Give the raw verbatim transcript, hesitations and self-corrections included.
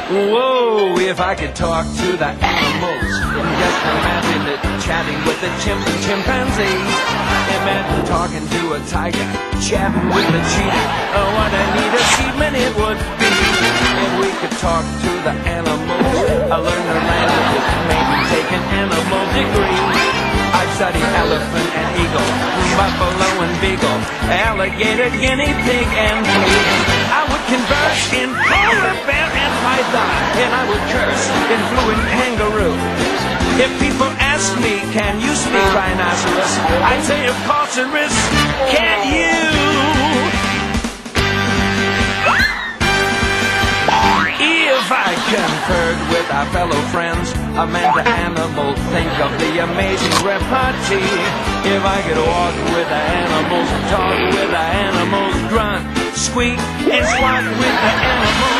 Whoa, if I could talk to the animals, just imagine it chatting with a chimp chimpanzee. Imagine talking to a tiger, chatting with a cheetah. Oh, what a neat achievement it would be if we could talk to the animals. I learn their languages, maybe take an animal degree. I'd study elephant and eagle, buffalo and beagle, alligator, guinea pig and flea. I would converse in polar bear and python, and I would curse in fluent kangaroo. If people ask me, can you speak rhinoceros? I'd say, of course there is. Can you? If I conferred with our fellow friends, a man to animal, think of the amazing repartee. If I could walk with the animals, talk with the animals, grunt, squeak, and squawk with the animals.